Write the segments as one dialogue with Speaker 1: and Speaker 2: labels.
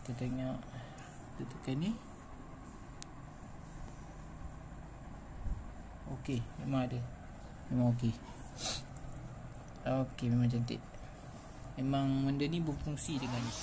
Speaker 1: Kita tengok, kita tekan ni. Okey, memang ada. Memang okey. Okey, memang cantik. Memang benda ni berfungsi dengan ni.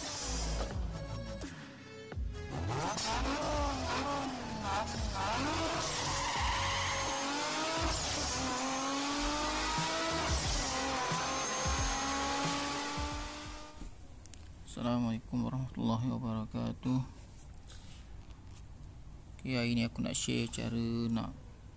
Speaker 1: Assalamualaikum warahmatullahi wabarakatuh. Okay, hari ni aku nak share cara nak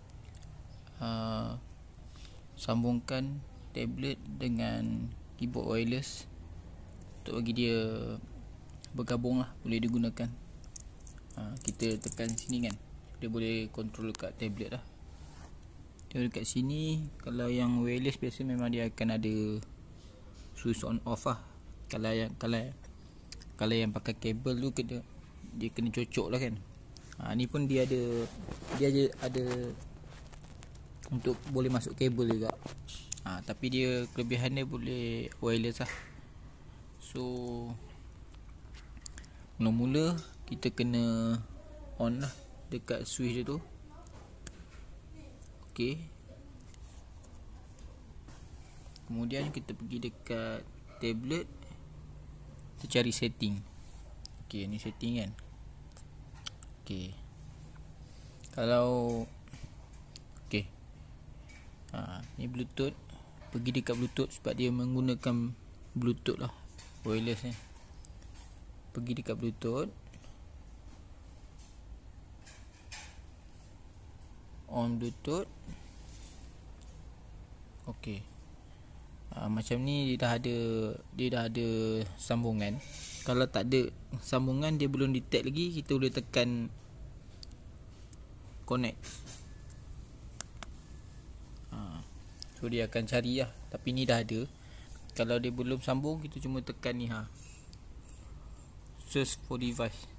Speaker 1: sambungkan tablet dengan keyboard wireless untuk bagi dia bergabung lah, boleh digunakan. Kita tekan sini kan, dia boleh control kat tablet lah. Dia dekat sini, kalau yang wireless biasa memang dia akan ada switch on off lah. Kalau yang pakai kabel tu dia kena cocok lah kan. Ni pun dia ada untuk boleh masuk kabel juga. Tapi dia kelebihan dia boleh wireless lah. So mula-mula kita kena on lah dekat switch dia tu. Okey. Kemudian kita pergi dekat tablet, kita cari setting. Okey, ni setting kan. Okey. Kalau okey. Ni Bluetooth. Pergi dekat Bluetooth sebab dia menggunakan Bluetooth lah, wireless ni. Pergi dekat Bluetooth. On Bluetooth. Okey. Macam ni dia dah ada sambungan. Kalau tak ada sambungan, dia belum detect lagi, kita boleh tekan connect. So dia akan cari lah. Tapi ni dah ada. Kalau dia belum sambung, kita cuma tekan ni search for device.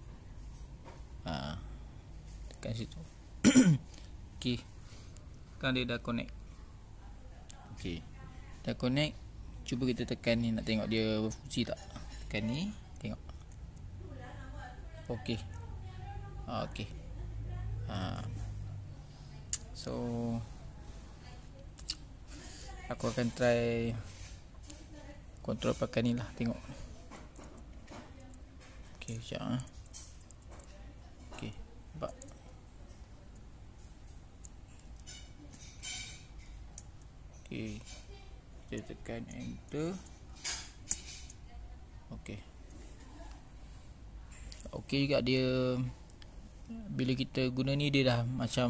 Speaker 1: Tekan situ. Okey. Sekarang dia dah connect. Okey, dah connect. Cuba kita tekan ni, nak tengok dia berfungsi tak. Tekan ni, tengok. Okey. Okey. So aku akan try kontrol pakai ni lah, tengok. Okey, sekejap. Okey, nampak. Okey, kita tekan enter. Okey. Okey juga dia. Bila kita guna ni, dia dah macam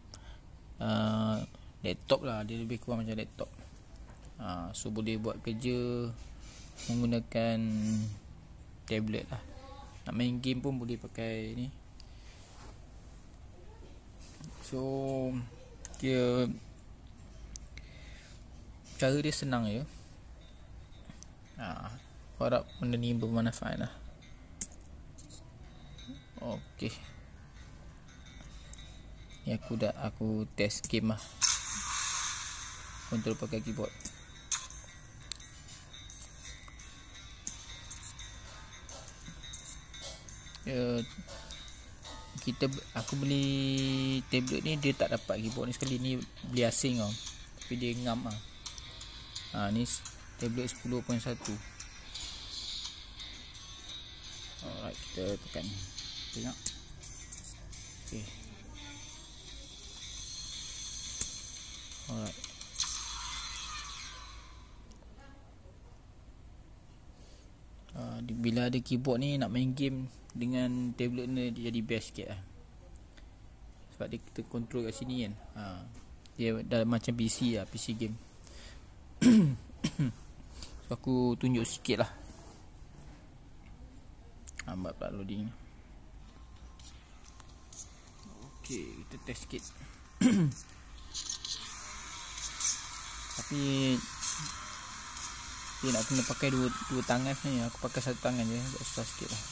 Speaker 1: laptop lah. Dia lebih kurang macam laptop. So boleh buat kerja menggunakan tablet lah. Nak main game pun boleh pakai ni. So dia, cara dia senang je. Harap benda ni bermanfaat lah. Okey. Ni aku test game lah, kontrol pakai keyboard. Aku beli tablet ni, dia tak dapat keyboard ni sekali. Ni beli asing tau, tapi dia ngam lah. Ni tablet 10.1. Alright, kita tekan. Tengok. Okay. Alright. Bila ada keyboard ni, nak main game dengan tablet ni dia jadi best sikit lah. Sebab dia kita control kat sini kan. Dia dah macam PC lah, PC game. So aku tunjuk sikit lah. Lambat pula loading. Okay, kita test sikit. Tapi dia nak kena pakai dua tangan ni. Aku pakai satu tangan je, agak susah sikit lah.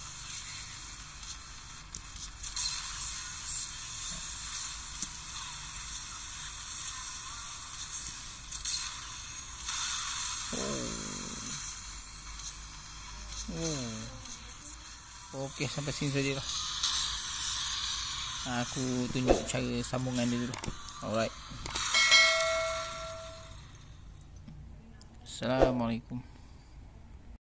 Speaker 1: Okey, sampai sini sajalah. Aku tunjuk cara sambungan dia dulu. Alright. Assalamualaikum.